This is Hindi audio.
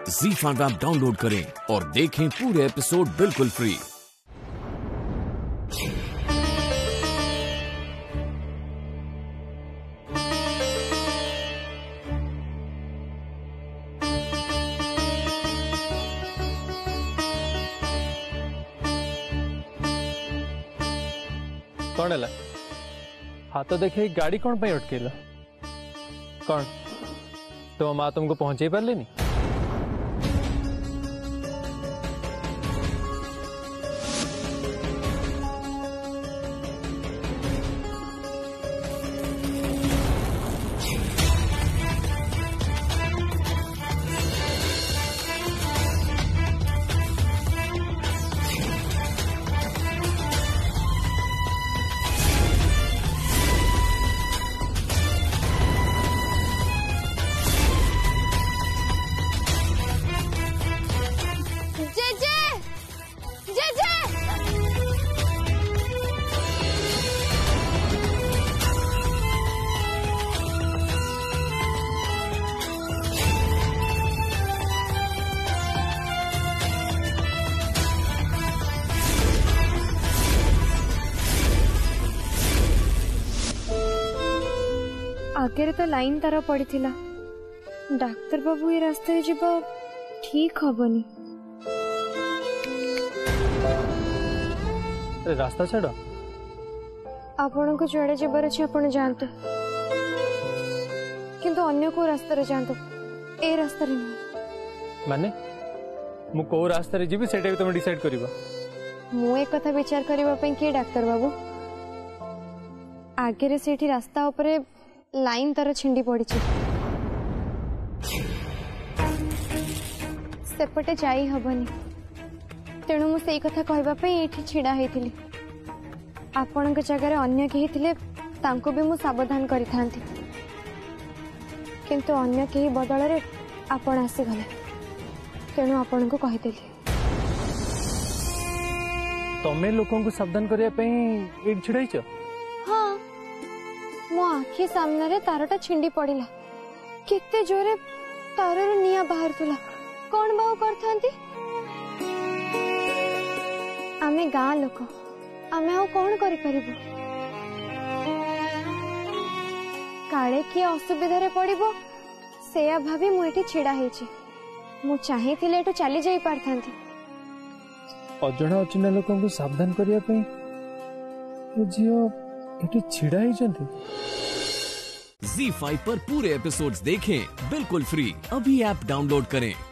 ZEE5 ऐप डाउनलोड करें और देखें पूरे एपिसोड बिल्कुल फ्री। कौन है हाथ देखे गाड़ी कौन पे अटकेला कौन तो माँ तुमको पहुंचे पार लेनी आगे तो लाइन तार पड़ी थिला। डाक्तर बाबू ये रास्ते जीवा ठीक हबनी। रास्ता छाड़ आपण को जुड़े जबार अच्छे आपण जानते किंतु अन्य को रास्ते रे जानते ए रास्ते रे नहीं माने मु को रास्ते रे जीवी सेटा भी तुम डिसाइड करिवो मु एक कथा विचार करबा पे के डाक्तर बाबू आगे रे सेठी रास्ता ऊपर लाइन तार छिंडी पड़ी सेपटे जाई हबनी तेणु मु सेई कथा कहबा पे एठी छिड़ा हेतिली आपन के जगह अन्य केही थिले तांको भी मु सावधान करि थांती किंतु अन्य केही बदल रे आपन आसी गले तेणु आपन को कहि देली तमे लोकन को सावधान करिया पे एठी छिड़ाइछ। हां मो आखि सामने रे तारटा छिंडी पड़िला किते जोरे तार रे निया बाहर तुला कौन बाऊ करथांती आमे गाँ लोक आमे आउ कौन करि परिबो काळे की असुविधा रे पड़िबो सेया भाभी मु एठी छिड़ा हेची मु चाहिथिले एटु चली जाई पारथांती अजणा अचिना लोकन को सावधान करिया पे जियो एठी छिड़ा ही जंती। ZEE5 पर पूरे एपिसोड्स देखें बिल्कुल फ्री। अभी ऐप डाउनलोड करें।